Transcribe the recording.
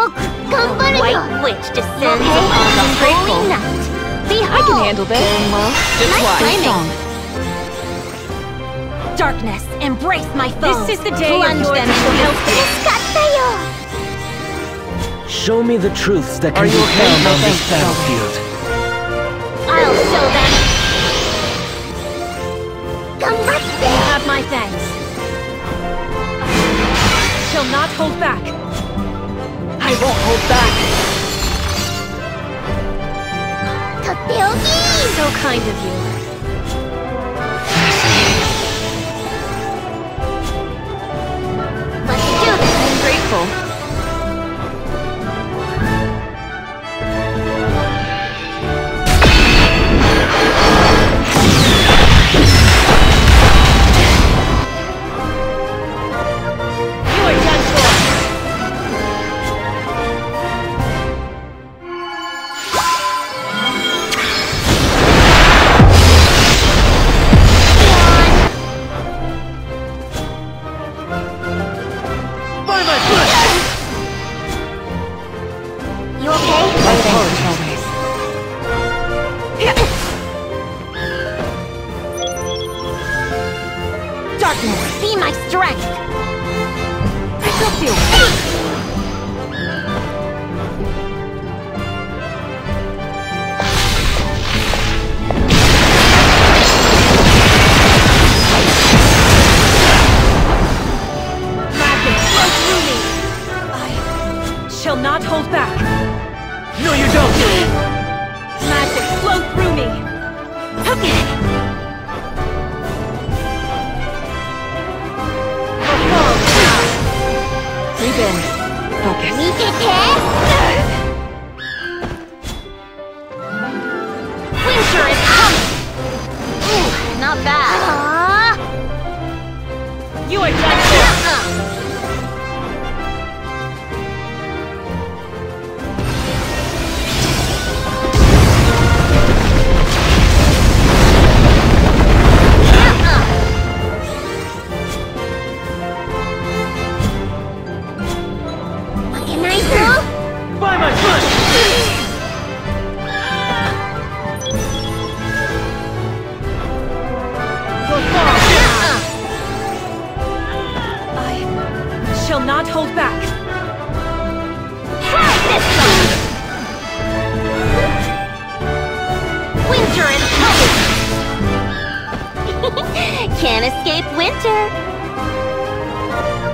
White witch descends upon the holy night. Behold! I can handle this. Just Nice watch. timing. Darkness, embrace my foe. This is the day Plunge of your them into triumph. Show me the truths that can Are be you okay? found No, on this thanks. battlefield. I'll show them. Have my thanks. Shall not hold back. I won't hold back. So kind of you. Let's do this. I'm grateful. You are done for. By my foot! You okay? My thanks always. Darkness, be my strength. I got you. Magic, flow through me. I shall not hold back. No, you don't! Magic, flow through me. Breathe in. Focus. Winter is coming. Ooh, not bad. You are done for. By my foot! I shall not hold back. Try this one! Winter is coming! Can't escape winter!